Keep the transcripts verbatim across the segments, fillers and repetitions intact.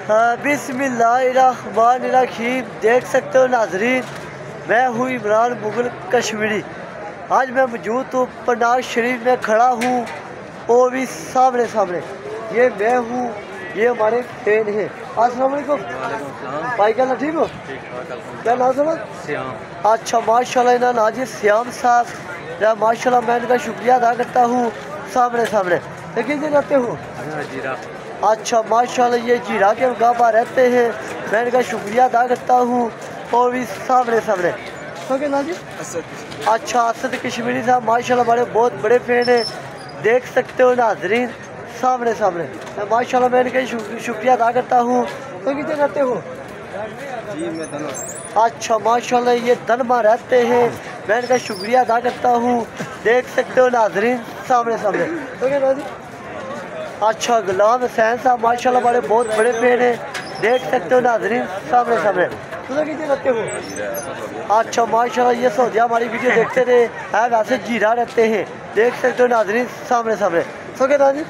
हाँ, बिस्मिल्लाहिर्रहमानिर्रहीम। देख सकते हो नाजरीन, मैं हूँ इमरान मुगल कश्मीरी। आज मैं मौजूद हूँ पंडाल शरीफ में खड़ा हूँ, वो भी सामने सामने। ये मैं हूँ, ये हमारे फैन हैं। अस्सलाम वालेकुम भाई, क्या ठीक हो? क्या नाम है? श्याम। अच्छा माशाल्लाह, इन्हें नाजी श्याम साहब, माशाल्लाह मैं इनका शुक्रिया अदा करता हूँ। सामने सामने लेकिन ये रहते हो? अच्छा माशाल्लाह, ये जीरा के गाबा रहते हैं, मैं इनका शुक्रिया अदा करता हूँ। और भी सामने सामने तो क्या नाम जी? अच्छा असद कश्मीरी साहब, माशाल्लाह बड़े बहुत बड़े फैन हैं। देख सकते हो नाजरीन, सामने सामने माशाल्लाह मैं इनका शुक्रिया अदा करता हूँ। तो कितने रहते हो? जी मैं धनमा। अच्छा माशाल्लाह, ये धनमा रहते हैं, मैं इनका शुक्रिया अदा करता हूँ। देख सकते हो नाजरीन, सामने सामने तो क्या नाम जी? अच्छा गुलाम हुसैन साहब, माशाल्लाह बड़े बहुत बड़े फैन हैं। देख सकते हो नाजरीन, सामने सामने तो कितने रहते हो? अच्छा माशाल्लाह, ये सऊदिया हमारी वीडियो देखते थे, है वैसे जीरा रहते हैं। देख सकते हो नाजरीन, सामने सामने तो क्या नाम जी?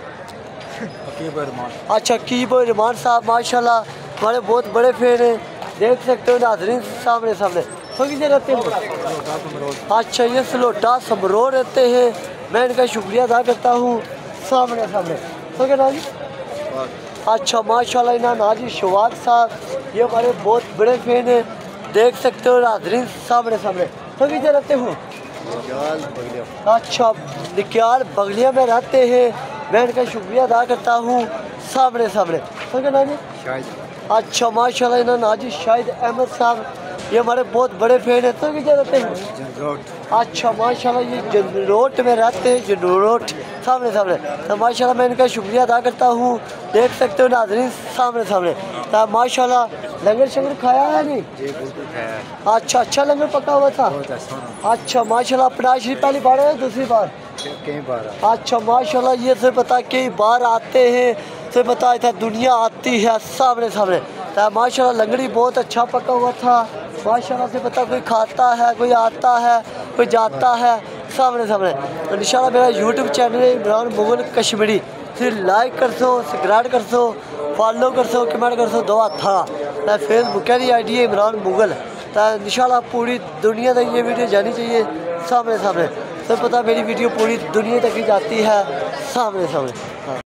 अच्छा कीबो रहमान साहब, माशाल्लाह हमारे बहुत बड़े फैन हैं। देख सकते हो नाजरीन, सामने सामने तो कितने रहते हो? अच्छा ये सलोटा समरो रहते हैं, मैं इनका शुक्रिया अदा करता हूँ। सामने सामने तो क्या नाम जी? अच्छा माशाल्लाह, इन्हें नाजी शवाद साहब, ये हमारे बहुत बड़े फैन हैं। देख सकते हो नाजरीन, सामने सामने तो कितने रहते हो? अच्छा निक्याल बगलिया में रहते हैं, मैं इनका शुक्रिया अदा करता हूँ। सामने सामने तो क्या नाम जी? अच्छा माशाल्लाह, इन्हें नाजी शाहिद अहमद साहब, ये हमारे बहुत बड़े फैन हैं। तो कितने रहते हैं? अच्छा माशाल्लाह, ये जनरोट में रहते हैं, जनरोट सामने सामने तो माशाल्लाह मैं इनका शुक्रिया अदा करता हूँ। देख सकते हो नाजरीन, सामने सामने तो माशाल्लाह लंगर शंगर खाया है नहीं? अच्छा अच्छा लंगर पका हुआ था। अच्छा माशाल्लाह, अपना शरीफ पहली बार है दूसरी बार? कई बार। अच्छा माशाल्लाह, ये से पता कई बार आते हैं, से पता था दुनिया आती है। सामने सामने तो माशाल्लाह लंगड़ी बहुत अच्छा पका हुआ था, माशाल्लाह से पता कोई खाता है, कोई आता है, कोई जाता है। सामने सामने तो इंशाल्लाह मेरा यूट्यूब चैनल है इमरान मुगल कश्मीरी, फिर लाइक कर सो, सब्सक्राइब कर सो, फॉलो कर सो, कमेंट कर सो, दुआ था। फेसबुक की आई डी है इमरान मुगल। तो इंशाल्लाह पूरी दुनिया तक ये वीडियो जानी चाहिए। सामने सामने तो पता मेरी वीडियो पूरी दुनिया तक ही जाती है। सामने सामने हाँ।